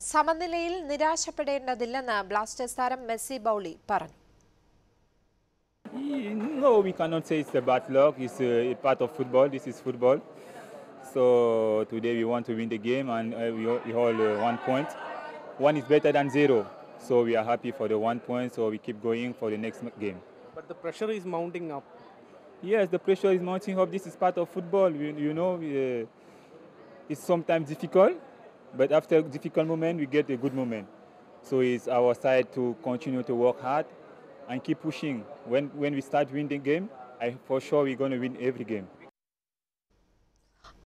സമനിലയിൽ നിരാശപ്പെടേണ്ടതില്ലെന്ന് ബ്ലാസ്റ്റേഴ്സ് താരം മെസ്സി ബൗളി പറഞ്ഞു. No, we cannot say it's a bad luck. It's a part of football. This is football. So today we want to win the game and we hold 1 point. One is better than zero. So we are happy for the 1 point. So we keep going for the next game. But the pressure is mounting up. Yes, the pressure is mounting up. This is part of football. It's sometimes difficult, but after a difficult moment, we get a good moment. So it's our side to continue to work hard and keep pushing. When we start winning the game, for sure we're going to win every game.